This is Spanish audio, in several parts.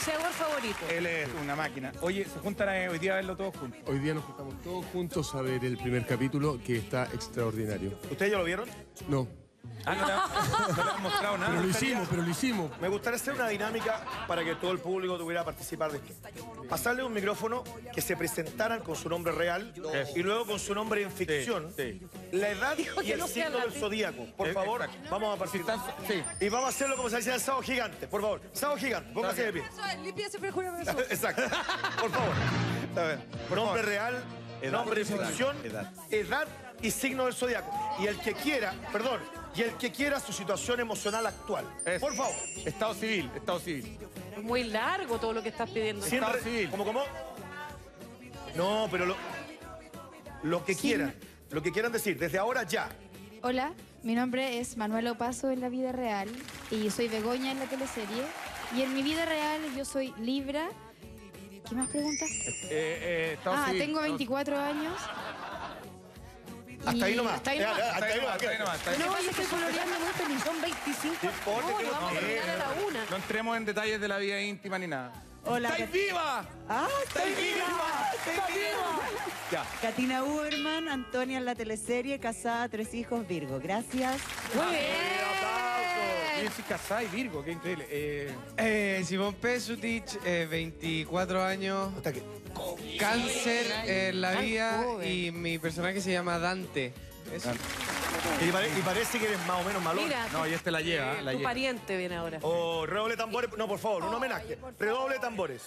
boxeador favorito. Él es una máquina. Oye, ¿se juntan hoy día a verlo todos juntos? Hoy día nos juntamos todos juntos a ver el primer capítulo, que está extraordinario. ¿Ustedes ya lo vieron? No, Ah, no le han mostrado nada. pero lo hicimos. Me gustaría hacer una dinámica para que todo el público tuviera participar de esto. Pasarle un micrófono, que se presentaran con su nombre real y luego con su nombre en ficción, la edad y el signo del zodíaco. Por favor, Exacto. vamos a participar. Sí. Y vamos a hacerlo como se decía el sábado gigante. Por favor, sábado gigante, póngase de pie. Limpieza perjura. Exacto. Por favor. Está bien. Nombre real, nombre de ficción, edad y signo del zodiaco. Y el que quiera, su situación emocional actual. Por favor. Estado civil, estado civil. Es muy largo todo lo que estás pidiendo. Siempre, Estado civil. ¿Cómo? No, pero lo que quieran. Lo que quieran decir, desde ahora ya. Hola, mi nombre es Manuel Opaso en la vida real y yo soy Begoña en la teleserie. Y en mi vida real yo soy Libra. ¿Qué más preguntas? Estado civil. Tengo 24 años. Hasta ahí nomás. Hasta ahí nomás. Hasta ahí nomás. Hasta ahí nomás. No, yo estoy coloreando muy feliz. Son 25. No importa, No, que no vamos a no, terminar a la una. No entremos en detalles de la vida íntima ni nada. Hola, ¡Estáis viva! ¡Estoy viva! ¡Estoy viva! Ya. Katina Uberman, Antonia en la teleserie, casada, 3 hijos, Virgo. Gracias. Muy bien. Yo soy casada y Virgo, qué increíble. Simón Pesutich, 24 años, Hasta que. cáncer en la Tan vida joven. y mi personaje se llama Dante. Eso. Y parece que eres más o menos malón. Mira, No, y este la lleva, la tu lleva. pariente viene ahora. O redoble de tambores. No, por favor, un homenaje. Redoble de tambores.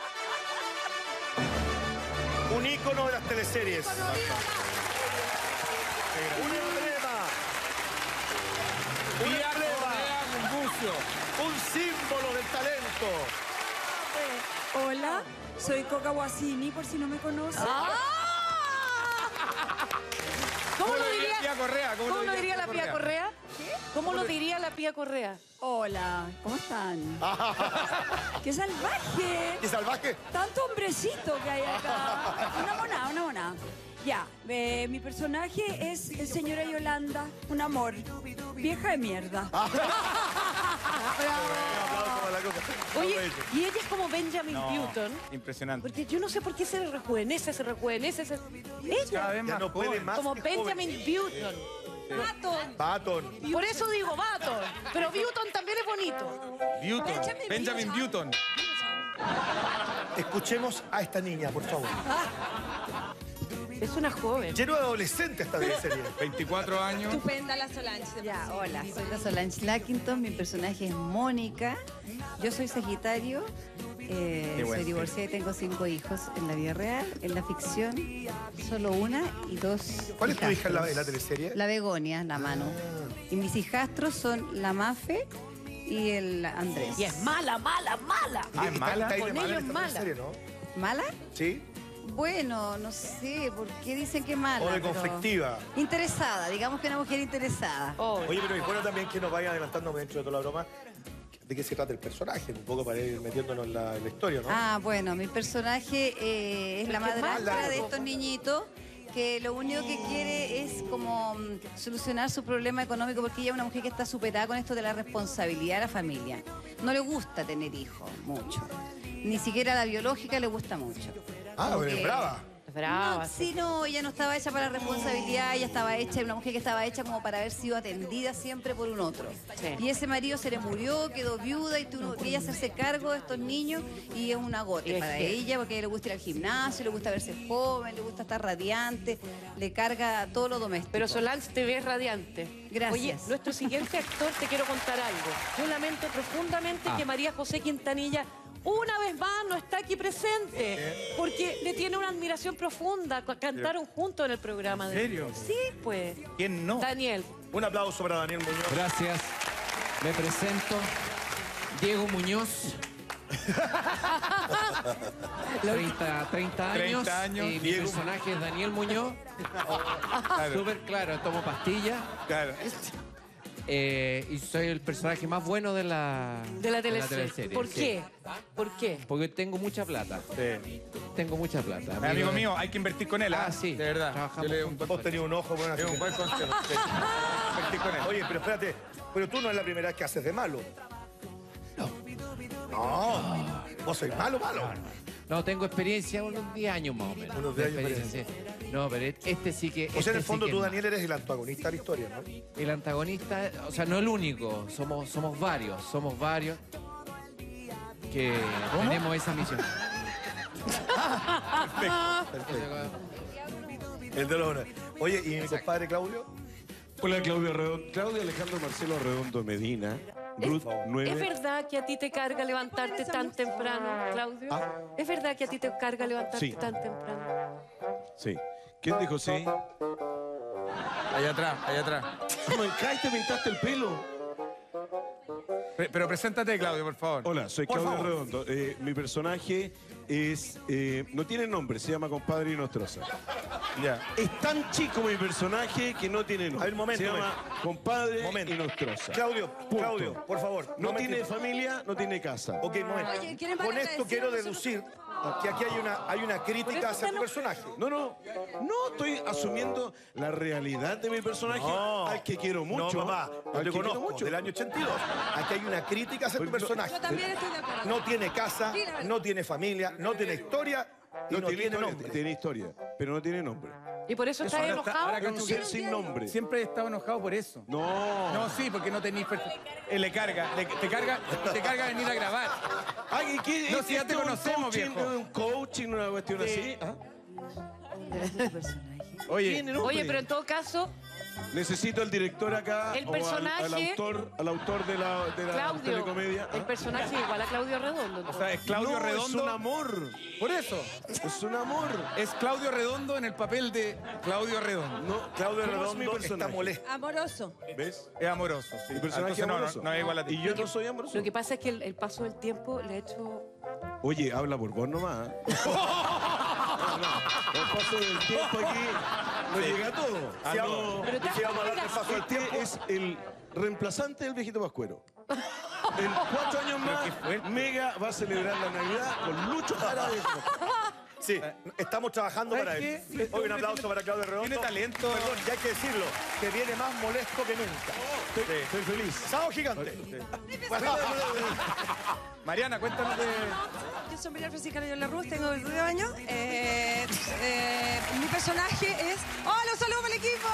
Un ícono de las teleseries. Un emblema. Un Vía emblema. Correa Confucio. Un símbolo del talento. Hola, soy Coca Guasini, por si no me conocen. ¿Cómo lo la diría? Pía Correa? ¿Cómo lo diría la Pía Correa? ¿Cómo lo diría la Pía Correa? Hola, ¿cómo están? ¡Qué salvaje! ¿Y salvaje? Tanto hombrecito que hay acá. Una mona. Ya, mi personaje es señora Yolanda, un amor. Vieja de mierda. Oye, y ella es como Benjamin Button. Impresionante. Porque yo no sé por qué se rejuvenece. Cada Ella, vez Ya más no puede joven. más. como que Benjamin Button. Baton. Por eso digo Button. Pero Button también es bonito. Button. Benjamin Button. Escuchemos a esta niña, por favor. Es una joven. Lleno de adolescentes esta teleserie. 24 años. Estupenda la Solange. Ya, hola, soy la Solange Lackington, mi personaje es Mónica, yo soy Sagitario, soy divorciada y tengo 5 hijos en la vida real, en la ficción solo una y 2 ¿Cuál es tu hija en la hijastros. teleserie? La Begonia, la Manu. Y mis hijastros son la Mafe y el Andrés. Y es mala. Ah, es mala. Está ahí de Con mala ellos en esta mala. teleserie, ¿no? ¿Mala? ¿Sí? Bueno, no sé, ¿por qué dicen que mala? O de pero- conflictiva. Interesada, digamos que una mujer interesada. Oh, Oye, pero es bueno también que nos vaya adelantándome dentro de toda la broma de qué se trata el personaje, un poco para ir metiéndonos en la historia, ¿no? Ah, bueno, mi personaje es la madrastra mala. de estos niñitos que lo único que quiere es como solucionar su problema económico porque ella es una mujer que está superada con esto de la responsabilidad de la familia. No le gusta tener hijos mucho. Ni siquiera la biológica le gusta mucho. Ah, Como pero es que- brava. brava. No, sí, no, ella no estaba hecha para la responsabilidad, ella estaba hecha, una mujer que estaba hecha como para haber sido atendida siempre por un otro. Sí. Y ese marido se le murió, quedó viuda y tuvo que ella hacerse cargo de estos niños y es un agote Es para que- ella porque le gusta ir al gimnasio, le gusta verse joven, le gusta estar radiante, le carga todo lo doméstico. Pero Solange te ves radiante. Gracias. Oye, nuestro siguiente actor, te quiero contar algo. Yo lamento profundamente que María José Quintanilla una vez más no está aquí presente. Porque le tiene una admiración profunda. Cantaron juntos en el programa. ¿En serio? Sí, pues. ¿Quién no? Daniel. Un aplauso para Daniel Muñoz. Gracias. Me presento. Diego Muñoz. 30 años. 30 años. Y mi Diego. personaje es Daniel Muñoz. Súper claro, tomo pastillas. Claro. Y soy el personaje más bueno de la teleserie. ¿Por sí. qué? ¿Por qué? Porque tengo mucha plata. Sí. Tengo mucha plata. Amigo mío, hay que invertir con él, ¿ah? Ah, sí. De verdad. Trabajamos Yo le doy un juntos. buen Vos tenías un ojo bueno, así un que- buen consejo. Sí. Invertir con él. Oye, pero espérate, pero tú no es la primera vez que haces de malo. No. ¿Vos sois malo? No, tengo experiencia unos 10 años más o menos. Unos de 10 años de experiencia, sí. No, pero este sí que... O sea, en el este fondo sí que tú, es Daniel, eres el antagonista de la historia, ¿no? el antagonista, o sea, no el único, somos varios que tenemos esa misión. Perfecto. El de los honores. Oye, ¿y mi compadre Claudio? Hola, Claudio Alejandro Marcelo Redondo Medina. Ruth 9. ¿Es verdad que a ti te carga levantarte tan temprano, Claudio? ¿Es verdad que a ti te carga levantarte Sí. tan temprano? Sí. ¿Quién dijo sí? Allá atrás, allá atrás. Me caes, te pintaste el pelo. Pero preséntate, Claudio, por favor. Hola, soy Por Claudio favor. Redondo. Mi personaje es... no tiene nombre, se llama Compadre Inostroza. Ya. Es tan chico mi personaje que no tiene nombre. A ver, momento, se llama Compadre Momento. Inostroza. Claudio, Punto. Claudio, por favor. No me tiene entiendas. familia, no tiene casa. Ok, momento. Oye, ¿quieren Con van a esto decir quiero nosotros? deducir que aquí hay una crítica hacia tu personaje. No, estoy asumiendo la realidad de mi personaje No. al que quiero mucho. No, papá, no al te que quiero conozco, mucho. del año 82. Aquí hay una crítica hacia tu personaje. Yo también estoy de acuerdo. No tiene casa, Sí, la verdad. no tiene familia, no tiene historia y no tiene historia, nombre. tiene historia, pero no tiene nombre. ¿Y por eso estás ahora está- enojado? ahora Es un ser sin nombre. Siempre he estado enojado por eso. No. No, sí, porque no tenéis... le carga, te carga venir a grabar. Ay, ¿qué? No, si ya te ¿Esto es un conocemos, coaching, viejo. ¿Un coaching, una cuestión así? ¿Ah? Oye, Tiene nombre. Oye, pero en todo caso, Necesito al director acá El o personaje- al autor de la Claudio, telecomedia. el personaje es igual a Claudio Redondo. o sea, es Claudio No, Redondo. es un amor. Por eso, Es un amor. es Claudio Redondo en el papel de Claudio Redondo. No, Claudio ¿cómo es mi Redondo está personaje? molesto. Amoroso. ¿Ves? Es amoroso, sí. Mi personaje Entonces, amoroso. no es igual a ti. Y yo no soy amoroso. Lo que pasa es que el paso del tiempo le ha hecho... Oye, habla por vos nomás. El paso del tiempo aquí no llega a todo. Si vamos, Pero te si vamos a hablar del has- paso del Este tiempo. es el reemplazante del viejito Pascuero. En 4 años más, Mega va a celebrar la Navidad con Lucho Jara de Sí, estamos trabajando ¿Sabes para qué? él. Este Hoy un hombre aplauso tiene- para Claudio Redondo. tiene talento. Perdón, ya hay que decirlo, que viene más molesto que nunca. Estoy feliz. Sábado gigante. Mariana, cuéntanos de... Yo soy María Francisca Loyola Ruz, tengo 22 años. Mi personaje es... ¡Hola, un saludo para el equipo!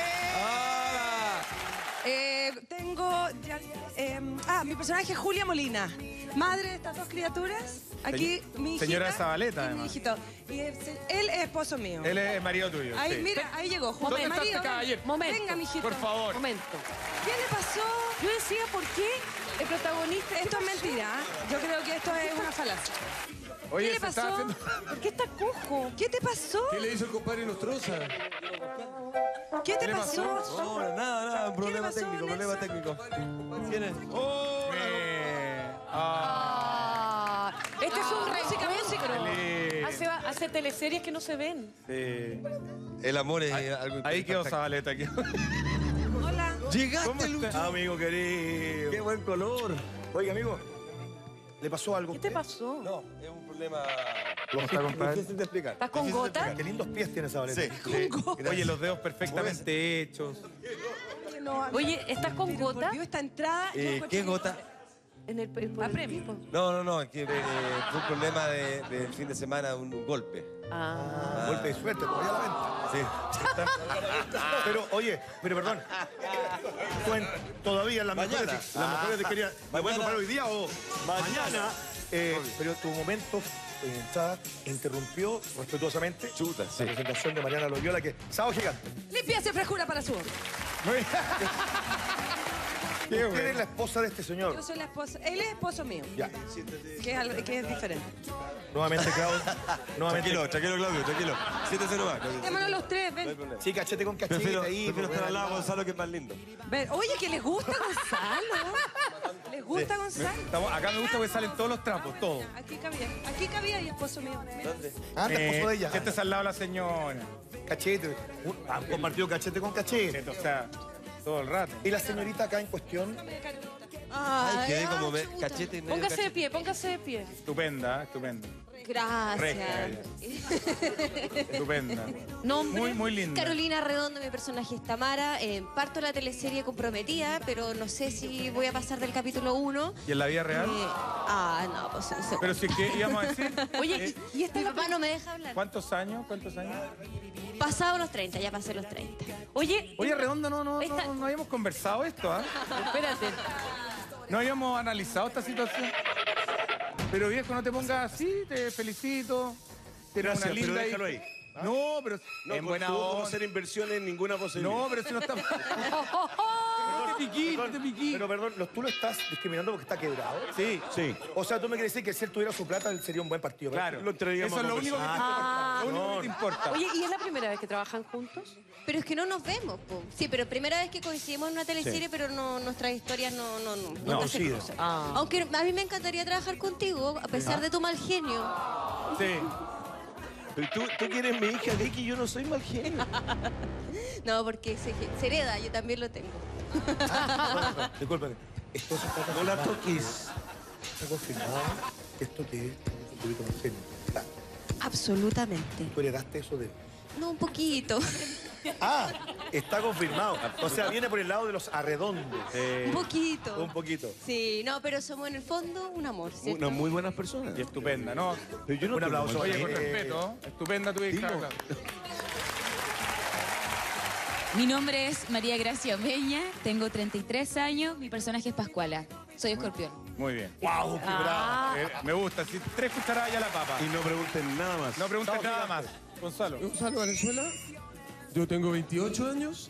Mi personaje es Julia Molina, madre de estas dos criaturas. Aquí mi hijita. Señora Zabaleta, y mi además. hijito. Y él es esposo mío. Él es marido tuyo. Ahí, sí. mira, ahí llegó. ¿Dónde está Marido, este caballero? Momento. Venga, mijito. Por favor. Momento. ¿Qué le pasó? Yo decía, ¿por qué el protagonista... Esto es mentira. ¿eh? Yo creo que esto es una falacia. Oye, ¿Qué le se está pasó? haciendo... ¿Por qué está cojo? ¿Qué te pasó? ¿Qué le hizo el compadre Inostroza? ¿Qué te le pasó? Nada, un problema técnico, problema técnico. Este es un reencuentro. Dale. Hace teleseries que no se ven. El amor es algo Ahí quedó Zabaleta. Aquí. Hola. Llegaste, Lucho. Amigo querido. Qué buen color. Oiga, amigo, ¿le pasó algo? ¿Qué te pasó? No, es un problema ¿Cómo está, compadre? difícil de explicar. ¿Estás con Difícil de gota? explicar. Qué lindos pies tiene esa baleta. Sí. Oye, los dedos perfectamente hechos. No, Oye, ¿estás con gota? Vio esta entrada. yo encontré ¿Qué que- gota? En el, por A el premio. tipo. No, es que fue un problema del fin de semana, un golpe. Ah. Golpe de suerte, todavía la venta. Sí. Pero, oye, pero perdón. Todavía en las Mañana. mejores de quería. ¿Me voy a Mañana. comprar hoy día o mañana? Pero tu momento de entrada interrumpió respetuosamente Chuta, sí. la presentación de Mariana Loyola, que sábado gigante. Limpieza y frescura para su hombre. Qué Usted es bueno. la esposa de este señor. Yo soy la esposa. Él es esposo mío. Ya. Que es diferente. Nuevamente, Claudio. Nuevamente. Tranquilo, Claudio, tranquilo. Siéntese nomás. Démonos los tres, No hay ven. problema. Sí, cachete con cachete Prefiero ahí. estar al lado de Gonzalo, que es más lindo. Ven. Oye, que les gusta Gonzalo. ¿Les gusta Gonzalo? Acá me gusta porque salen todos los trapos, todos. Aquí cabía y esposo mío. ¿Dónde? Ah, la esposa de ella. Este es al lado de la señora. Cachete. Han compartido cachete con cachete. O sea, todo el rato. Y la señorita acá en cuestión. Ay, quedé como cachete y medio Póngase de cachete. pie, póngase de pie. Estupenda, estupenda. Gracias. Estupenda. Nombre. Muy linda. Carolina Redondo, mi personaje es Tamara. Parto la teleserie comprometida, pero no sé si voy a pasar del capítulo 1. ¿Y en la vida real? No, pues no sé. Pero si es que íbamos a decir... Oye, ¿y esta Mi papá no me deja hablar. ¿Cuántos años? Pasado los 30, ya pasé los 30. Oye, Redondo, no habíamos conversado esto, ¿ah? Espérate. No habíamos analizado esta situación. Pero viejo, no te pongas así, te felicito. Tienes Gracias, una linda pero déjalo ahí. No, pero No, en buena no onda. hacer inversiones en ninguna posibilidad. No, pero si no está... Pero perdón, tú lo estás discriminando porque está quebrado. Sí. O sea, tú me quieres decir que si él tuviera su plata, él sería un buen partido. Claro. Lo traíamos Eso es a lo único que te importa. Lo único no. que te importa. Oye, ¿y es la primera vez que trabajan juntos? Pero es que no nos vemos, po. Sí, pero primera vez que coincidimos en una teleserie, pero no, nuestras historias nunca se coinciden. cruzan. Aunque a mí me encantaría trabajar contigo, a pesar de tu mal genio. Sí. Pero tú quieres mi hija, Vicky, yo no soy mal genio. No, porque se hereda, yo también lo tengo. Discúlpame. Esto está No la toques. Está confirmado. Esto que es un poquito más genio. Absolutamente. ¿Tú heredaste eso de él? No, un poquito. Está confirmado. O sea, viene por el lado de los arredondos. Un poquito. Un poquito. Sí, no, pero somos en el fondo un amor, ¿cierto? Unas muy buenas personas. Y estupenda, ¿no? Pero yo no Un tengo aplauso. mal Oye, con genio. respeto. Estupenda tu hija. Dilo. Mi nombre es María Gracia Omeña, tengo 33 años, mi personaje es Pascuala, soy escorpión. Muy bien. ¡Wow! ¡Qué bravo! Me gusta. Si 3 cucharadas ya la papa. Y no pregunten nada más. No preguntes nada más. Gonzalo. Gonzalo Valenzuela, yo tengo 28 años,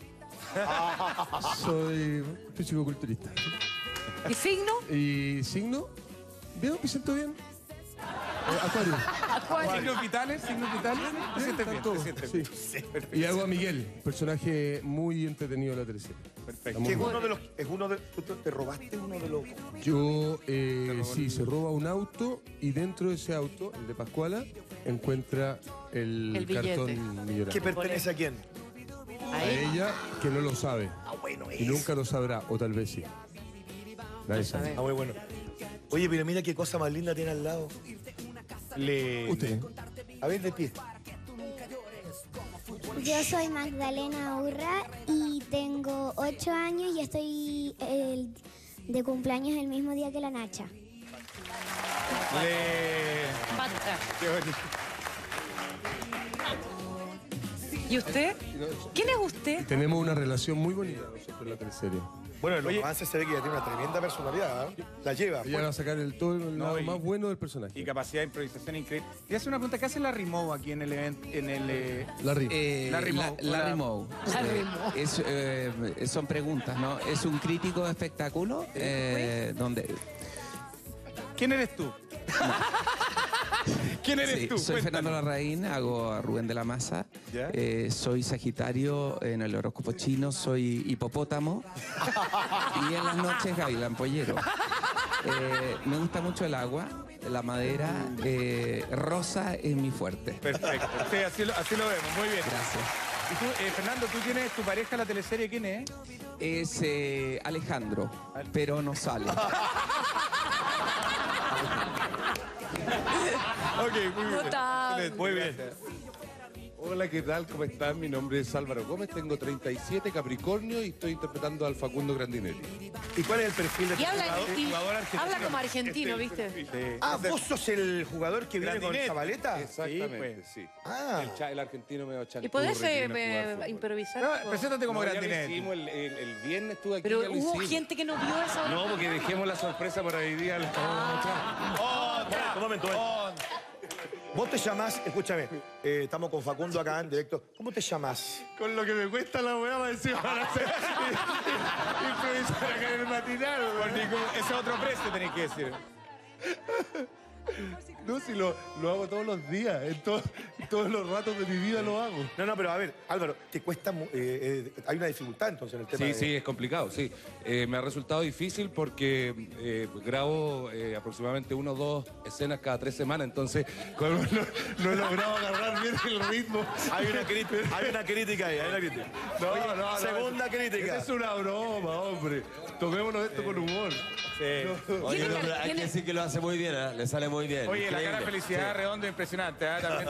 soy físico-culturista. ¿Y signo? ¿Y signo? Bien, me siento bien. Acuario. ¿Signos vitales? ¿Te sientes bien? Todo, ¿Te sientes sí. bien? Perfecto. Y hago a Miguel, personaje muy entretenido de la teleserie. Perfecto. Muy Que es bueno. uno de los... ¿Tú te robaste uno de los...? Yo, sí, se roba un auto y dentro de ese auto, el de Pascuala, encuentra el billete. cartón millonario. ¿Que pertenece a quién? A ella, que no lo sabe. Bueno, Y nunca lo sabrá, o tal vez sí. Nadie sabe. muy bueno. Oye, pero mira qué cosa más linda tiene al lado. Usted. A ver, de pie. Yo soy Magdalena Urra y tengo 8 años y estoy de cumpleaños el mismo día que la Nacha. Basta. Qué bonito. ¿Y usted? ¿Quién es usted? Tenemos una relación muy bonita nosotros en la teleserie. Bueno, en los avances se ve que ella tiene una tremenda personalidad. ¿eh? La lleva. Ella va a sacar todo el lado más bueno del personaje. Y capacidad de improvisación increíble. Y hace una pregunta, ¿qué hace la Rimou aquí en el evento? Larry. Larry Moe. Larry Moe. Larry Moe. Son preguntas, ¿no? Es un crítico de espectáculo donde... ¿Quién eres tú? ¿Quién eres Sí, tú? soy Cuéntanos. Fernando Larraín, hago a Rubén de la Maza. ¿Ya? Soy Sagitario en el horóscopo chino, soy hipopótamo. Y en las noches gavilán pollero. Me gusta mucho el agua, la madera. Rosa es mi fuerte. Perfecto. Sí, así lo vemos. Muy bien. Gracias. Y tú, Fernando, ¿tú tienes tu pareja en la teleserie? ¿Quién es? Es Alejandro, pero no sale. Ok, muy bien. Excelente. Muy bien. Hola, ¿qué tal? ¿Cómo están? Mi nombre es Álvaro Gómez, tengo 37, Capricornio y estoy interpretando al Facundo Grandinelli. ¿Y cuál es el perfil de Y habla, jugador argentino. habla como argentino, ¿viste? Sí. ¿Vos sos el jugador que viene con Grandinet. Zabaleta? Exactamente, sí. Ah. El argentino medio chancurro. ¿Y podés que viene a jugar fútbol. improvisar? No, preséntate como No, ya lo Grandinet. hicimos, el viernes estuve aquí. Pero ya lo hubo hicimos. gente que no vio eso. No, porque dejemos la sorpresa para hoy día. Un momento. Vos te llamás, escúchame, estamos con Facundo acá en directo. ¿Cómo te llamás? Con lo que me cuesta la weá va a decir para hacer improvisar acá en el matinal. Ese es otro precio tenés que decir. No, si lo hago todos los días, en todos los ratos de mi vida lo hago. No, pero a ver, Álvaro, te cuesta... hay una dificultad entonces en el tema. Sí, es complicado, sí. Me ha resultado difícil porque grabo aproximadamente 1 o 2 escenas cada 3 semanas, entonces no he logrado agarrar bien el ritmo. Hay una crítica ahí, hay una crítica. No, segunda crítica. Esa es una broma, hombre. Tomémonos esto con humor. Oye, pero hay que decir que lo hace muy bien, ¿eh? Le sale muy bien. Oye, la cara de Increíble. felicidad Redondo impresionante, ¿eh? También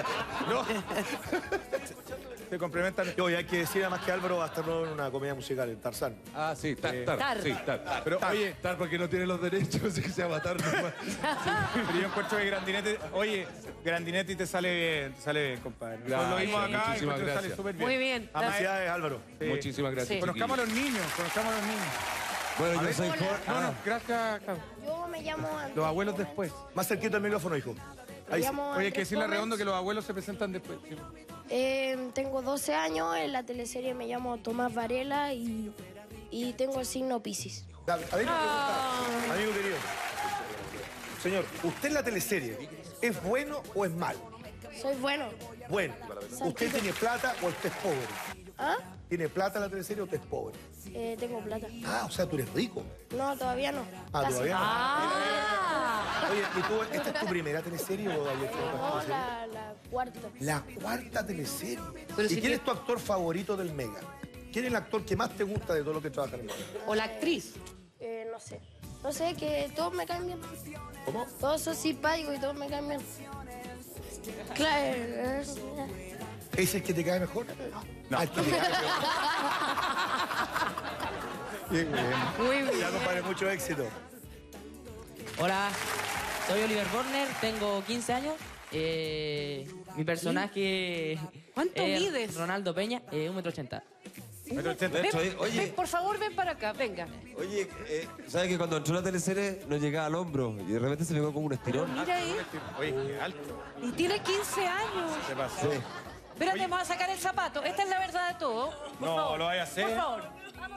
se complementan. Oye, hay que decir además que Álvaro va a estar en una comedia musical en Tarzán. Ah, sí, Tar. Sí, Tar. Pero oye, Tar porque no tiene los derechos, así que se va a matar nomás. Pero yo encuentro que Grandinetti, oye, Grandinetti te sale bien, compadre. Gracias, lo vimos acá y muchísimas encuentro que sale gracias. súper bien. Muy bien. Felicidades, Álvaro. Muchísimas gracias. Conozcamos a los niños. Bueno, yo soy Gracias, Clau. Yo me llamo Antonio. Los abuelos después. Más cerquito del micrófono, hijo. Ahí sí. Oye, hay que decirle a Redondo que los abuelos se presentan después. Sí. Tengo 12 años, en la teleserie me llamo Tomás Varela y tengo el signo Piscis. A ver, pregunta, amigo querido. Señor, ¿usted en la teleserie es bueno o es malo? Soy bueno. Bueno. ¿Usted tiene plata o usted es pobre? ¿Ah? ¿Tiene plata en la teleserie o usted es pobre? Tengo plata. Ah, o sea, tú eres rico. No, todavía no. Ah, Casi. todavía no. Oye, ¿y tú, esta es tu primera teleserie o habías hecho otra No, teleserie? la cuarta. La cuarta teleserie. Pero ¿Y si quién te- es tu actor favorito del Mega? ¿Quién es el actor que más te gusta de todo lo que trabaja en el Mega? O la actriz. No sé. No sé, que todos me caen bien. ¿Cómo? Todos son simpáticos y todos me caen bien. Claro. ¿Es el que te cae mejor? No. El que te cae mejor. Bien, bien. Muy bien. Ya, compadre, mucho éxito. Hola, soy Oliver Borner, tengo 15 años. Mi personaje ¿Cuánto es mides? Ronaldo Peña, 1,80 m. Ven, por favor, ven para acá, venga. Oye, ¿sabes que cuando entró la teleserie nos llegaba al hombro y de repente se pegó como un estirón? Mira ahí. Oye, qué alto. Y tiene 15 años. ¿Qué pasó? Espérate, me voy a sacar el zapato. Esta es la verdad de todo. Por No, favor. lo vaya a hacer. Por favor.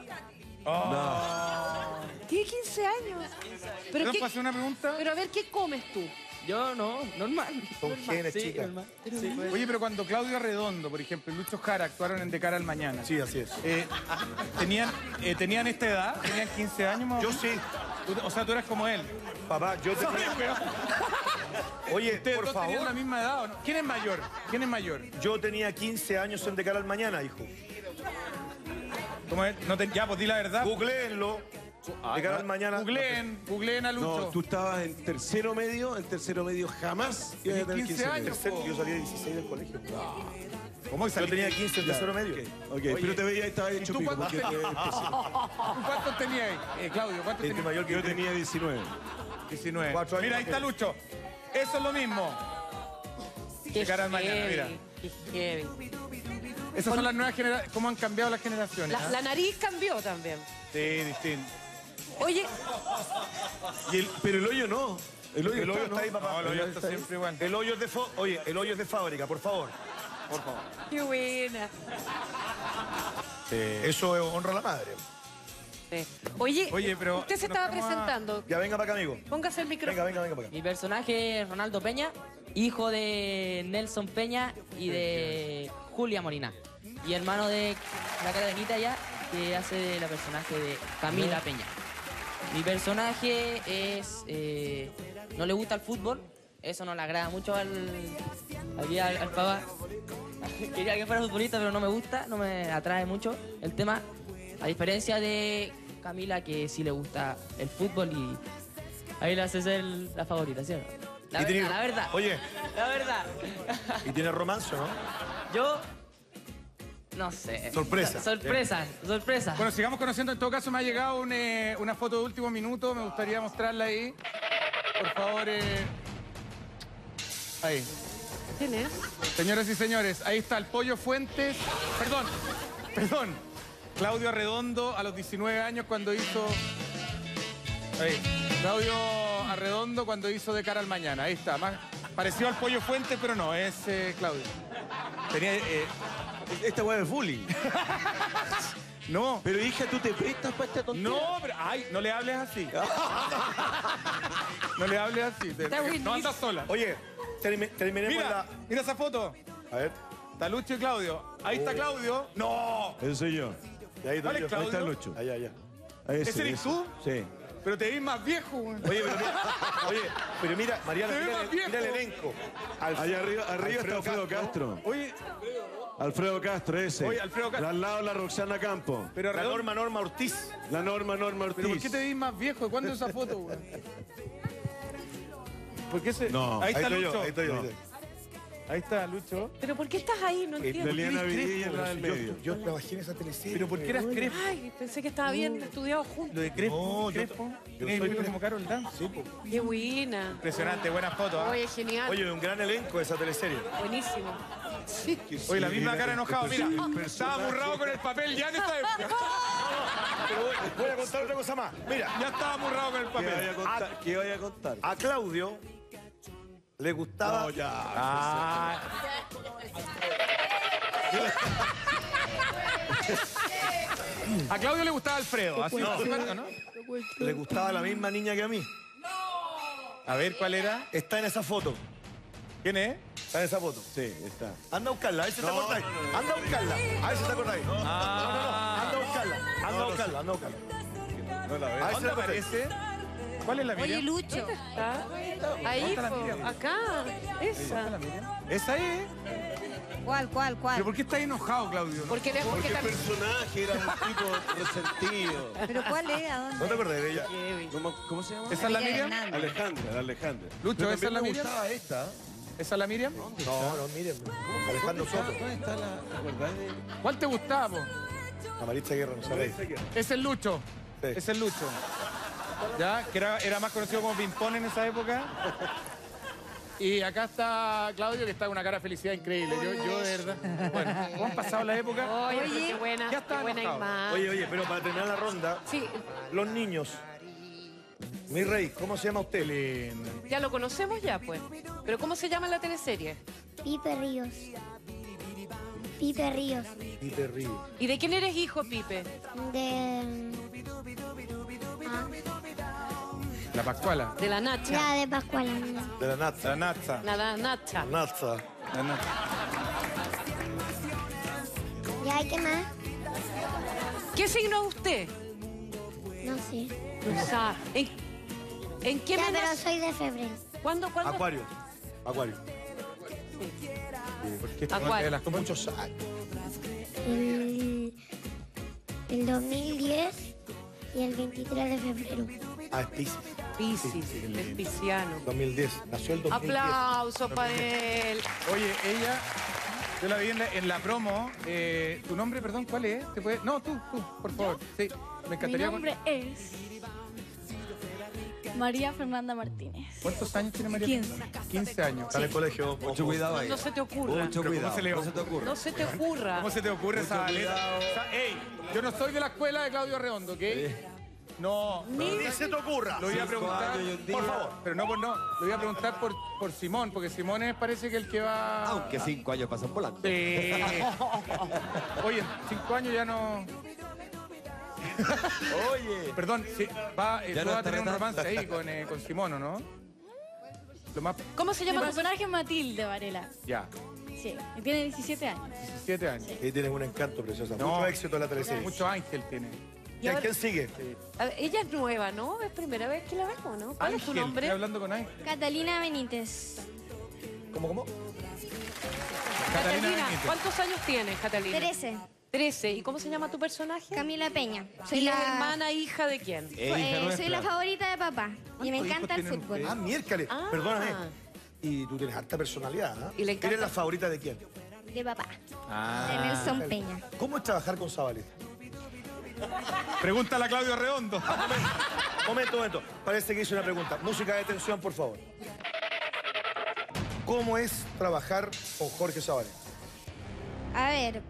Tiene 15 años. ¿Pero ¿Pero puedo hacer una pregunta? Pero a ver, ¿qué comes tú? Yo no, normal. Son genes, Sí, chicas. normal. Sí, pues. Oye, pero cuando Claudio Arredondo, por ejemplo, y Lucho Jara actuaron en De Cara al Mañana. Sí, así es. ¿Tenían esta edad? ¿Tenían 15 años más o Yo menos? sí. O sea, tú eras como él. Papá, yo te... Oye, Ustedes por dos tenían la favor. misma edad, ¿o no? ¿Quién es mayor? ¿Quién es mayor? Yo tenía 15 años en De Cara al Mañana, hijo. ¿Cómo es? Ya, pues di la verdad. Googleenlo. De Cara al Mañana. Googleen a Lucho. No, tú estabas en tercero medio, jamás iba a tener 15 años. Yo salí de 16 del colegio. ¿Cómo Yo tenía 15 en tercero medio. Ok, pero te veía y estaba hecho ¿tú pico. cuántos porque ¿Cuántos tenías, Claudio? ¿Cuántos Este tenías? mayor que yo tenía 19. 19. 4 años Mira, ahí más está que- Lucho. Eso es lo mismo. Qué De Cara al Mañana, heavy, mira. qué heavy. Esas son las nuevas generaciones. ¿Cómo han cambiado las generaciones? La, la nariz cambió también. Sí, distinto. Oye, Pero el hoyo no. El hoyo, El hoyo está, está ahí, papá. No, lo está siempre igual. El hoyo es de Oye, el hoyo es de fábrica, por favor. Por favor. qué buena. Eso honra a la madre. Sí. Oye, Oye, pero usted se nos estaba vamos a- presentando. Ya venga para acá, amigo. Póngase el micrófono. Venga para acá. Mi personaje es Ronaldo Peña, hijo de Nelson Peña y de Julia Molina. Y hermano de la cara de Anita ya, que hace de la personaje de Camila Peña. Mi personaje es... no le gusta el fútbol, eso no le agrada mucho al papá. Quería que fuera futbolista, pero no me gusta, no me atrae mucho el tema. A diferencia de Camila, que sí le gusta el fútbol y ahí le hace ser la favorita, ¿sí o no? La Y tiene- verdad, la verdad. Oye, La verdad. y tiene romance, ¿no? Yo... No sé. Sorpresa. Sorpresa. Bueno, sigamos conociendo. En todo caso, me ha llegado una foto de último minuto. Me gustaría mostrarla ahí. Por favor, ahí. ¿Quién es? Señoras y señores, ahí está el Pollo Fuentes. Perdón. Claudio Arredondo a los 19 años cuando hizo... Ahí. Claudio Arredondo cuando hizo De Cara al Mañana. Ahí está. Más parecido al Pollo Fuentes, pero no, es Claudio. Tenía... Esta weá es bullying. No. Pero hija, ¿tú te prestas para esta tontería? No, pero... Ay, no le hables así. No le hables así. Está buenísimo. No andas sola. Oye, terminemos Mira, mira esa foto. A ver. Está Lucho y Claudio. Ahí está Claudio. ¡No! Ese soy yo. Y ahí ¿Cuál es estoy yo. Ahí está Claudio? Lucho. Allá. ¿Ese eres tú? Sí. Pero te ves más viejo, güey. Oye, pero mira, Mariana, Te ves más mira el viejo. elenco. Allá arriba está Alfredo Castro. Oye, Alfredo Castro, ese. Oye, Alfredo Castro. Al lado la Roxana Campo. pero La Redondo, Norma Ortiz. La Norma Ortiz. ¿pero por qué te ves más viejo? ¿De cuándo es esa foto, güey? ¿Por qué se...? No, ahí está estoy Lucho. yo, ahí estoy yo. No. Ahí está Lucho. ¿Pero por qué estás ahí? No entiendo. Liliana eres Vidilla en crespo, la del medio. Yo trabajé en esa teleserie. ¿Pero por qué eras crespo? Ay, pensé que estaba bien estudiado juntos. Lo de crespo. No, crespo. yo Tienes soy el pelo como Carol Dance. Sí, pues. Qué buena. Impresionante, buena foto. ¿Ah? Oye, genial. Oye, un gran elenco de esa teleserie. Buenísimo. Sí. Oye, la misma cara enojado. Mira, personaje. estaba aburrado con el papel ya en esta época. Pero voy a contar otra cosa más. Mira, Ya estaba aburrado con el papel. ¿Qué vaya a contar? a Claudio le gustaba... No, ya. Ah, a Claudio le gustaba Alfredo. Así No. ¿no? Le gustaba la misma niña que a mí. A ver, ¿cuál era? Está en esa foto. ¿Quién es? Está en esa foto. Sí, está. Anda a buscarla, a ver si te acordáis. Anda a buscarla, a ver si te acordáis. No, anda a buscarla. Anda a buscarla, anda a buscarla. No la veo. A ver si ¿Dónde te acordáis. aparece? ¿Cuál es la Oye, Miriam? Lucho. ¿Está? Ahí, ¿Dónde está la po, Miriam? acá. Esa. ¿Esa es? ¿Cuál? ¿Pero por qué estás enojado, Claudio? Porque Porque el también... personaje era un tipo resentido. ¿Pero cuál es? ¿A ¿No te dónde? acordás de ella? ¿Cómo se llama? ¿Esa es la Miriam Miriam? Hernández. Alejandra. Lucho, Pero ¿esa es la también me Miriam? gustaba esta. ¿Esa es la Miriam? No, miren. Alejandro Soto. ¿Dónde está la...? ¿Te acordás de...? ¿Cuál te gustaba, po? La Maritza Guerra, no sabéis. Es el Lucho. Sí. Es el Lucho. ¿Ya? Que era más conocido como Pimpón en esa época. Y acá está Claudio, que está con una cara de felicidad increíble. Yo de verdad. Bueno, ¿cómo han pasado la época? Oye, pero qué buena, Ya está qué buena enojado. imagen. Oye, pero para terminar la ronda, Sí, los niños. Mi rey, ¿cómo se llama usted? ya lo conocemos ya, pues. Pero ¿cómo se llama la teleserie? Pipe Ríos. Pipe Ríos. Pipe Ríos. ¿Y de quién eres hijo, Pipe? De... La Pascuala. De la Nacha. La de Pascuala. De la Natza. La Natza. La Nacha. Natza. La Natza. ¿Ya hay qué más? ¿Qué signo es usted? No sé. O sea, ¿en qué Ya, mes pero nació? soy de febrero. ¿Cuándo? Acuario. Acuario. ¿Por qué Acuario. las cosas? Muchos años. El 2010 y el 23 de febrero. Ah, es Pisces. Piscis, es pisciano. 2010. Nació el 2010. Aplauso para él. Oye, ella, yo la vi en la promo. ¿Tu nombre, perdón, cuál es? ¿Te puede? No, tú, por favor. Sí, me Mi encantaría. nombre es María Fernanda Martínez. ¿Cuántos años tiene María? 15. 15 años. Está en el colegio. Mucho cuidado ahí. No se te ocurra. Mucho Pero cuidado. ¿cómo se le- No se te ocurre. No se te ocurra. ¿Cómo se te ocurre esa letra? O sea, ey, yo no soy de la escuela de Claudio Redondo, ¿ok? No. Ni se te ocurra. Lo voy a 5 preguntar, años y un día. por favor, pero no, lo voy a preguntar por Simón, porque Simón parece que el que va... Aunque 5 años pasan volando. Sí. Oye, en 5 años ya no... Oye. Perdón, sí, va, Ya tú no vas a está tener un retando. romance ahí con Simón, ¿o no? Lo más... ¿Cómo se Mi llama tu personaje es Matilde Varela. Ya, Sí, y tiene 17 años. 17 años. Y tienes un encanto precioso. No. Mucho éxito en la teleserie. Mucho ángel tiene. Y ahora- ¿Quién sigue? A ver, ella es nueva, ¿no? Es primera vez que la vemos, ¿no? ¿Cuál es tu Ángel, nombre? estoy hablando con Ángel. Catalina Benítez. ¿Cómo? Catalina Catalina, Benítez. ¿cuántos años tienes, Catalina? 13. 13. ¿Y cómo se llama tu personaje? Camila Peña. ¿Y la hermana, hija de quién? Soy la favorita de papá. Y me ¿Cuántos encanta el hijos tienen fútbol. Ah, miércoles. Ah. Perdóname. Y tú tienes harta personalidad, ¿ah? Y le encanta- ¿Eres la favorita de quién? De papá. Ah. De Nelson Peña. ¿Cómo es trabajar con Zabaleta? Pregúntale a Claudio Redondo. Momento. Parece que hice una pregunta. Música de tensión, por favor. ¿Cómo es trabajar con Jorge Zabaleta? A ver,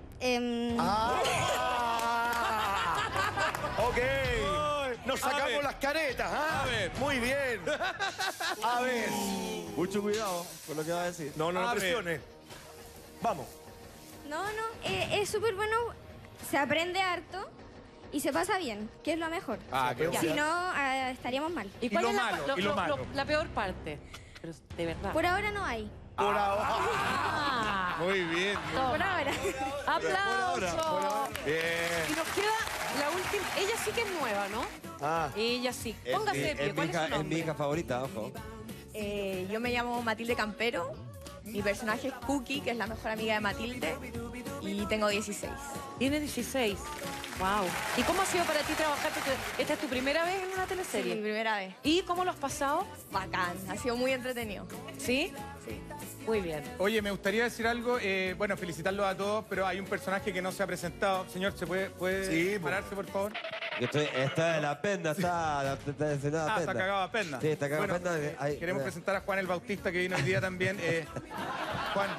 Ok. Nos A sacamos ver. las caretas, ¿ah? A ver. Muy bien. A ver. Mucho cuidado con lo que vas a decir. No A ver. presiones. Vamos. no, es súper bueno. Se aprende harto y se pasa bien, que es lo mejor. Ah, qué Si bueno. no, estaríamos mal. ¿Y cuál lo es malo, y lo malo. la peor parte? Pero de verdad. Por ahora no hay. Por ahora. Ah. Muy bien. Por ahora. ¡Aplausos! Bien. Y nos queda la última. Ella sí que es nueva, ¿no? Ah. Ella sí. Póngase de pie. ¿Cuál es su Es mi nombre? hija favorita, ojo. Yo me llamo Matilde Campero. Mi personaje es Cookie, que es la mejor amiga de Matilde. Y tengo 16. Tiene 16. Wow. ¿Y cómo ha sido para ti trabajar? ¿Esta es tu primera vez en una teleserie? Sí, mi primera vez. ¿Y cómo lo has pasado? Bacán. Ha sido muy entretenido. ¿Sí? Sí. Muy bien. Oye, me gustaría decir algo. Bueno, felicitarlos a todos, pero hay un personaje que no se ha presentado. Señor, ¿se puede pararse, por favor? Está en la penda, está enseñada Está cagado a penda. Sí, está cagado a Bueno, penda. queremos presentar a Juan el Bautista, que vino hoy día también. Juan,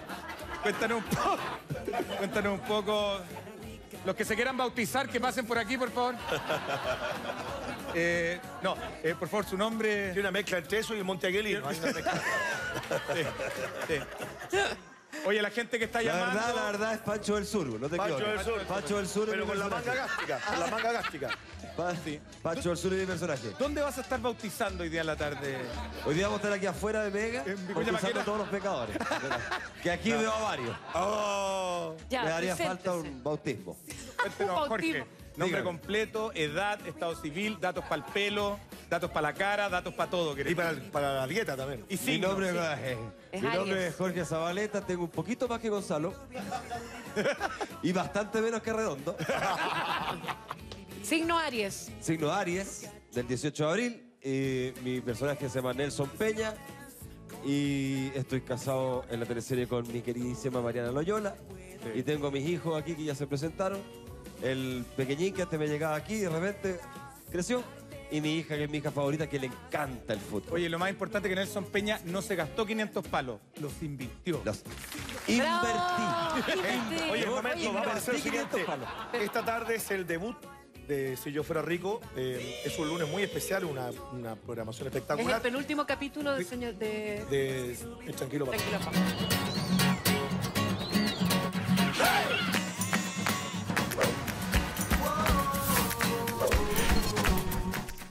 cuéntanos un poco. Los que se quieran bautizar, que pasen por aquí, por favor. Por favor, su nombre. Tiene una mezcla entre eso y el Monte Aguilino. Hay una mezcla. Sí. Oye, la gente que está llamando. La verdad es Pancho del Sur, no te Pancho equivoques. del Sur. Pancho del Sur. Pero es mi con la manga personaje. gástrica. Con la manga gástrica. Pancho del Sur es mi personaje. ¿Dónde vas a estar bautizando hoy día en la tarde? Hoy día vamos a estar aquí afuera de Mega, Vicuña bautizando Maquena. a todos los pecadores. Que aquí veo a varios. Ya, Me haría preséntese. falta un bautismo. Cuéntenos, Un Jorge. bautismo. Nombre Dígame. completo, edad, estado civil, datos para el pelo, datos para la cara, datos para todo. Y para la dieta también. Y Mi signos. nombre, Es mi nombre Aries. es Jorge Zabaleta, tengo un poquito más que Gonzalo y bastante menos que Redondo. Signo Aries. Signo Aries, del 18 de abril. Mi personaje se llama Nelson Peña y estoy casado en la teleserie con mi queridísima Mariana Loyola. Y tengo mis hijos aquí que ya se presentaron. El pequeñín que antes me llegaba aquí de repente creció. Y mi hija, que es mi hija favorita, que le encanta el fútbol. Oye, lo más importante es que Nelson Peña no se gastó 500 palos, los invirtió. Invertí. Oye, un momento, Oye, vamos a hacer lo invertí 500 siguiente. palos. Esta tarde es el debut de Si Yo Fuera Rico. Es un lunes muy especial, una programación Es el espectacular. penúltimo capítulo del señor de... De Tranquilo Papá. Tranquilo, papá.